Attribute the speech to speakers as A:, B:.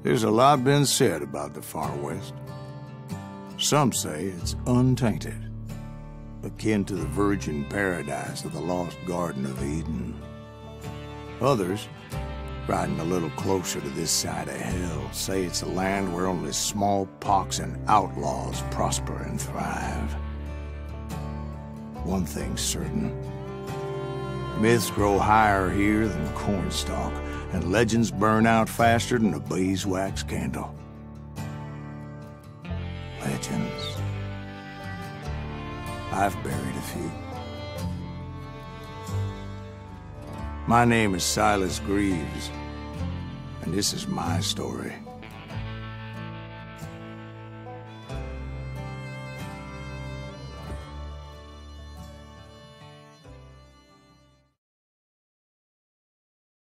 A: There's a lot been said about the Far West. Some say it's untainted, akin to the virgin paradise of the lost Garden of Eden. Others, riding a little closer to this side of hell, say it's a land where only smallpox and outlaws prosper and thrive. One thing's certain. Myths grow higher here than cornstalk, and legends burn out faster than a beeswax candle. Legends. I've buried a few. My name is Silas Greaves, and this is my story.